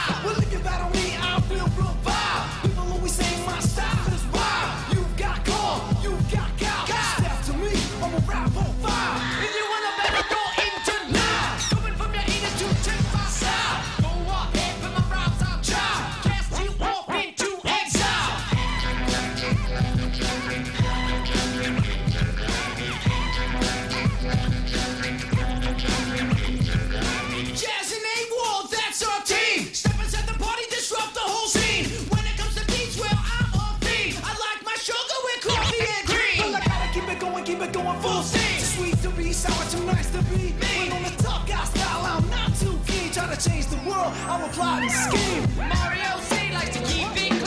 Well, if you battle me, I will provide. People always say my style is wild. You've got calm, you've got cow. Step to me, I'm a rap on fire. If you wanna better go in tonight, coming from your inner to check my side. Go ahead, put my rhymes out, child. Cast you off into exile. Jazz and A-Wall, that's our team. Step inside the party, disrupt the whole scene. When it comes to beats, well, I'm a fiend. I like my sugar with coffee and cream. Well, I gotta keep it going full steam. Too sweet to be sour, too nice to be mean. On the tough guy style, I'm not too keen. Try to change the world, I'm a plotting scheme. Mario C likes to keep it